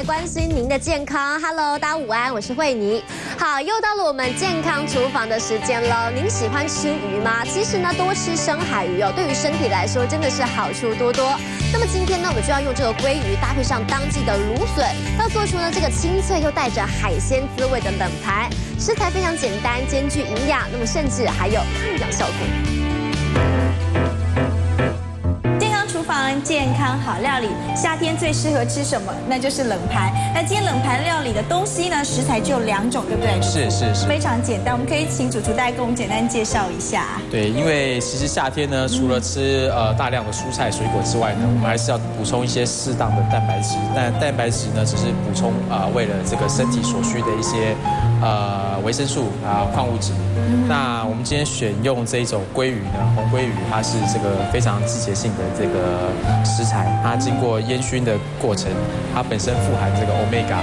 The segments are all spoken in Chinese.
关心您的健康。Hello， 大家午安，我是慧妮。好，又到了我们健康厨房的时间了。您喜欢吃鱼吗？其实呢，多吃深海鱼哦，对于身体来说真的是好处多多。那么今天呢，我们就要用这个鲑鱼搭配上当季的芦笋，要做出呢这个清脆又带着海鲜滋味的冷盘。食材非常简单，兼具营养，那么甚至还有抗氧效果。 健康好料理，夏天最适合吃什么？那就是冷盘。那今天冷盘料理的东西呢，食材只有2种，对不对？ 是， 非常简单。我们可以请主厨大概跟我们简单介绍一下。 对，因为其实夏天呢，除了吃大量的蔬菜水果之外呢，我们还是要补充一些适当的蛋白质。但蛋白质呢，只是补充为了这个身体所需的一些维生素矿物质。那我们今天选用这一种鲑鱼呢，红鲑鱼，它是这个非常季节性的这个食材，它经过烟熏的过程，它本身富含这个 omega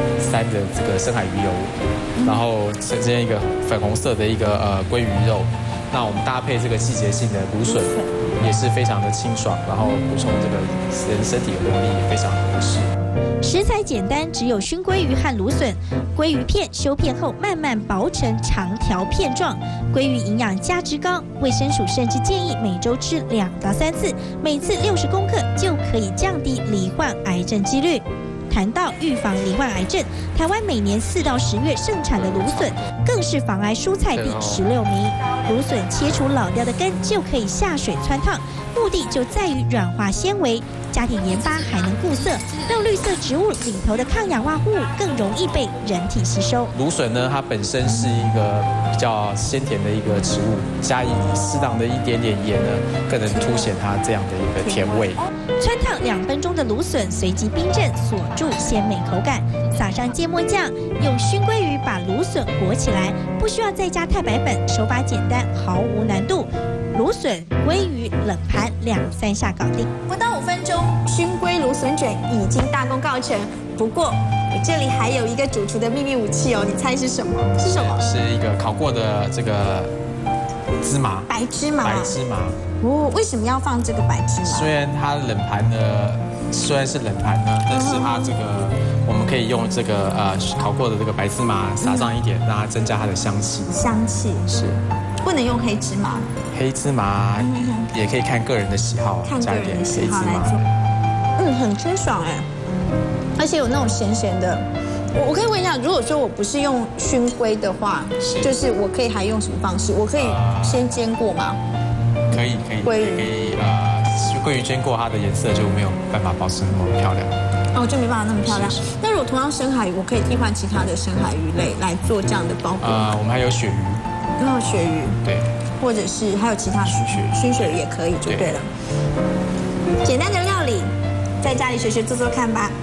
3的这个深海鱼油，然后呈现一个粉红色的一个鲑鱼肉。那我们搭配这个季节性的芦笋，也是非常的清爽，然后补充这个人身体的活力也非常合适。 食材简单，只有熏鲑鱼和芦笋。鲑鱼片修片后慢慢薄成长条片状。鲑鱼营养价值高，卫生署甚至建议每周吃2到3次，每次60公克就可以降低罹患癌症几率。谈到预防罹患癌症，台湾每年4到10月盛产的芦笋，更是防癌蔬菜第16名。芦笋切除老掉的根就可以下水汆烫，目的就在于软化纤维。 加点盐巴还能固色，让绿色植物里头的抗氧化物更容易被人体吸收。 芦笋呢，它本身是一个比较鲜甜的一个植物，加以适当的一点点盐呢，更能凸显它这样的一个甜味。 汆烫2分钟的芦笋随即冰镇，锁住鲜美口感，撒上芥末酱，用熏鲑鱼把芦笋裹起来，不需要再加太白粉，手法简单，毫无难度。 芦笋、鲑鱼冷盘2、3下搞定， 不到5分钟，熏鲑芦笋卷已经大功告成。不过，我这里还有一个主厨的秘密武器哦，你猜是什么？是什么？ 是一个烤过的这个芝麻， 白芝麻。 白芝麻。 哦，为什么要放这个白芝麻？ 虽然它冷盘呢，虽然是冷盘呢，但是它这个我们可以用这个烤过的这个白芝麻撒上一点，让它增加它的香气。 香气是。 不能用黑芝麻， 黑芝麻也可以看个人的喜好， 看个人的喜好来做。很清爽哎，而且有那种咸咸的。我可以问一下，如果说我不是用熏鲑的话，就是我可以还用什么方式？我可以先煎过吗？ 可以。鲑鱼鲑鱼煎过，它的颜色就没有办法保持那么漂亮。 哦，就没办法那么漂亮。那如果同样深海鱼，我可以替换其他的深海鱼类来做这样的包裹。 我们还有鳕鱼。 然后鳕鱼， 对， 或者是还有其他熏鳕鱼也可以，就对了。简单的料理，在家里学做做看吧。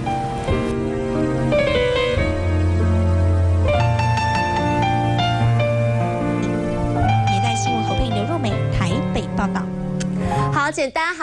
年代新闻侯佩刘若梅台北报道。 好，简单好。